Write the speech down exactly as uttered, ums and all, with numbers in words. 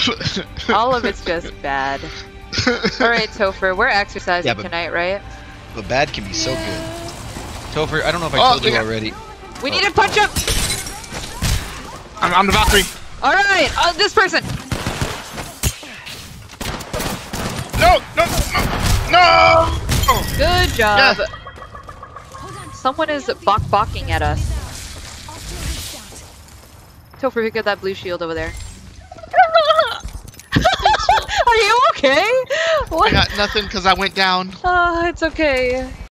All of it's just bad. Alright, Topher, we're exercising Yeah, but- tonight, right? But bad can be so good. Topher, I don't know if I Oh, told you yeah. already. We Oh. need to punch him! I'm, I'm the Valkyrie. Alright, uh, this person! No, no, no, no! Good job. Yeah. Someone is bok bocking at us. Topher, pick up that blue shield over there. Are you okay? What? I got nothing because I went down. Oh, it's okay.